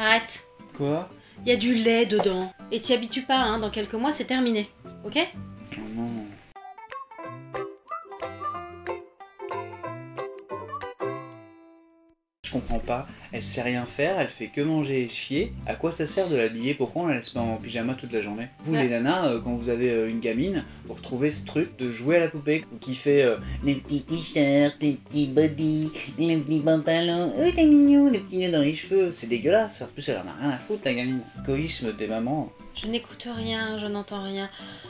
Arrête. Quoi? Il y a du lait dedans. Et t'y habitues pas, hein. Dans quelques mois, c'est terminé. Ok? Oh non. Je comprends pas, elle sait rien faire, elle fait que manger et chier. À quoi ça sert de l'habiller? Pourquoi on la laisse pas en pyjama toute la journée? Vous les nanas, quand vous avez une gamine, vous retrouvez ce truc de jouer à la poupée qui fait les petits t-shirts, les petits bodys, les petits pantalons, oh t'es mignon, les petits nœuds dans les cheveux, c'est dégueulasse. En plus elle en a rien à foutre la gamine. Égoïsme des mamans. Je n'écoute rien, je n'entends rien.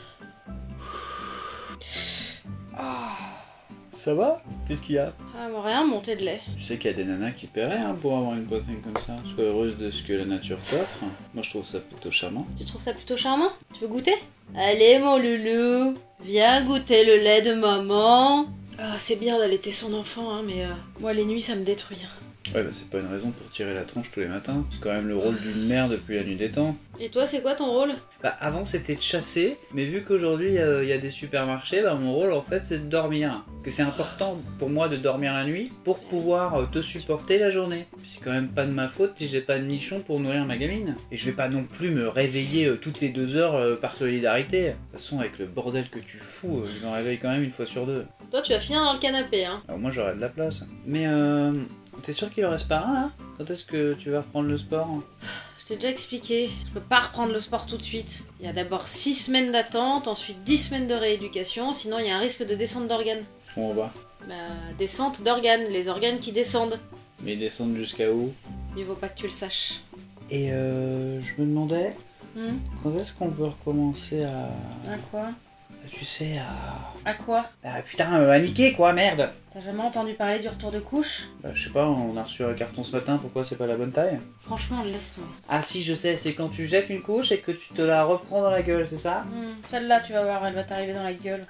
Ça va? Qu'est-ce qu'il y a? Ah, bon, rien, montée de lait. Tu sais qu'il y a des nanas qui paieraient hein, pour avoir une poitrine comme ça. Sois heureuse de ce que la nature t'offre. Moi je trouve ça plutôt charmant. Tu trouves ça plutôt charmant? Tu veux goûter? Allez mon loulou, viens goûter le lait de maman. Ah, c'est bien d'allaiter son enfant, hein, mais moi les nuits ça me détruit. Ouais bah c'est pas une raison pour tirer la tronche tous les matins. C'est quand même le rôle d'une mère depuis la nuit des temps. Et toi c'est quoi ton rôle? Bah avant c'était de chasser, mais vu qu'aujourd'hui il y a des supermarchés, bah mon rôle en fait c'est de dormir. Parce que c'est important pour moi de dormir la nuit pour pouvoir te supporter la journée. C'est quand même pas de ma faute si j'ai pas de nichon pour nourrir ma gamine. Et je vais pas non plus me réveiller toutes les 2 heures par solidarité. De toute façon avec le bordel que tu fous, je me réveille quand même une fois sur 2. Toi tu vas finir dans le canapé, hein. Alors moi j'aurai de la place. Mais t'es sûr qu'il en reste pas un là? Quand est-ce que tu vas reprendre le sport? Je t'ai déjà expliqué, je peux pas reprendre le sport tout de suite. Il y a d'abord 6 semaines d'attente, ensuite 10 semaines de rééducation, sinon il y a un risque de descente d'organes. On va. Bah, descente d'organes, les organes qui descendent. Mais ils descendent jusqu'à où? Mieux vaut pas que tu le saches. Et je me demandais, quand est-ce qu'on peut recommencer à... À quoi? Tu sais, À quoi? Ah putain, à niquer quoi, merde! T'as jamais entendu parler du retour de couche? Bah je sais pas, on a reçu un carton ce matin, pourquoi c'est pas la bonne taille? Franchement, laisse-toi. Ah si, je sais, c'est quand tu jettes une couche et que tu te la reprends dans la gueule, c'est ça? Celle-là, tu vas voir, elle va t'arriver dans la gueule.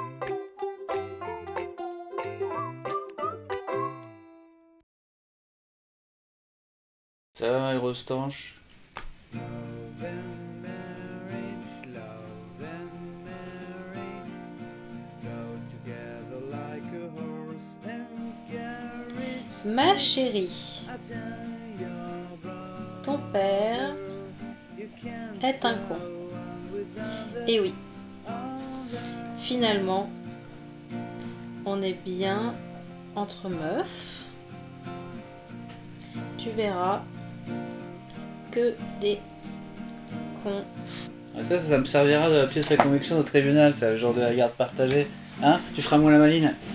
Ça va, Eurostanche? Ma chérie, ton père est un con. Et oui, finalement, on est bien entre meufs. Tu verras que des cons. Ça me servira de la pièce à conviction au tribunal, ça, le genre de la garde partagée. Hein? Tu feras moi la maline?